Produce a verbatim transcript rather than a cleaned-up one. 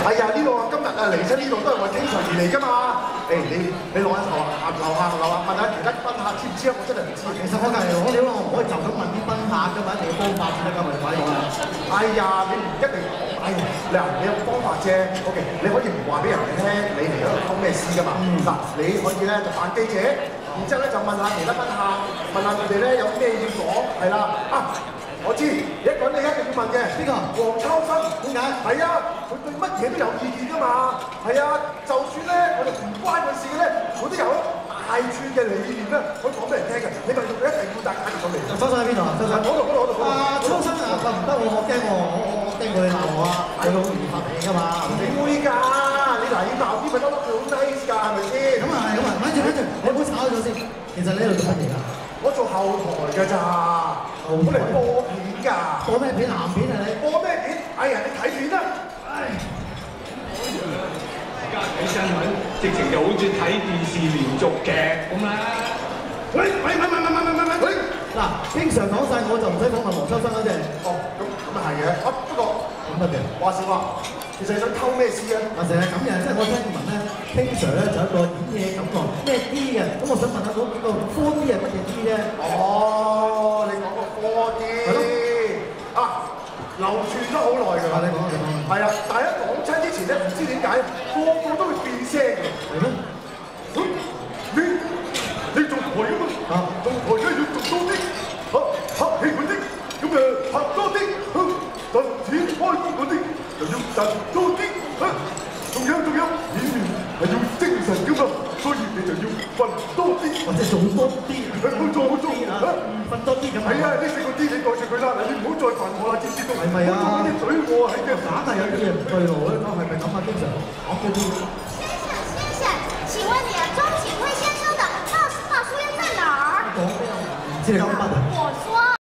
係啊，呢度啊，今日啊嚟親呢度都係為經常而嚟㗎嘛。誒，你你攞一頭啊，樓下樓下問下其他賓客知唔知啊？我真係唔知。其實我係攞料啦，我唔可以就咁問啲賓客㗎嘛，一定要方法先得㗎嘛，快啲講啦。哎呀，你唔一定講，哎呀，嗱，你有方法啫。OK， 你可以唔話俾人哋聽，你嚟嗰度溝咩絲㗎嘛？嗱，你可以咧就扮記者，然之後咧就問下其他賓客，問下佢哋咧有咩要講，係啦啊。我知，一個人你一定要問嘅，邊個？黃秋生，點解？係啊，佢對乜嘢都有意見㗎嘛。係啊，就算咧我哋唔關佢事嘅咧，佢都有大串嘅理念咧，可以講俾人聽嘅。你問佢一定要大家講嚟。秋生喺邊度啊？秋生，嗰度嗰度嗰度。啊，秋生啊，唔得喎，我驚喎，我我我驚佢鬧我啊！佢好嚴格嚟㗎嘛，唔會㗎。你嗱要鬧啲咪得咯，佢好 nice 㗎，係咪先？咁啊係，咁啊，咪住咪住，你唔好炒咗先。其實你喺度做乜嘢㗎？我做後台㗎咋，我嚟播片㗎。播咩片？鹹片啊你？播咩片？哎呀，你睇片啦！唉， 而家睇新聞，直情就好似睇電視連續劇咁啦。 喂喂喂喂喂喂喂喂喂！ 嗱，經常講晒我就唔使訪問黃秋生啦，即係。 哦，咁咁啊係嘅。啊不過咁乜嘅？話時話，其實你想偷咩絲啊？ 嗱，成日咁嘅，即係我聽聞咧 ，King Sir 咧就有一個演嘢感覺咩 D 嘅，咁我想問下嗰幾個 four D 係乜嘢 D 啫？ 哦，你講個 four D 係咯，啊流傳咗好耐㗎啦。你講你講。係啊，但係一講親之前咧，唔知點解個個都會變聲嘅。係咩？咁你你做台㗎嘛？啊，做台梗係要做多啲，嚇拍戲嗰啲，咁誒拍多啲，嚇賺錢開工嗰啲就要賺多啲，嚇。仲有仲有，演員係要精神㗎嘛，所以你就要瞓多啲，或者做多啲。冇錯冇錯，嚇瞓多啲咁。係啊，呢四個 D 你袋住佢啦，嗱你唔好再煩我啦，知唔知道？係咪啊？唔好啲嘴我係嘅，硬係有啲嘢唔對路咧，我係咪咁啊？經常講嗰啲。 先生先生，請問你啊，鍾景輝先生的冒冒書院在哪兒？ 講咩啊？唔知你講乜啊？ 我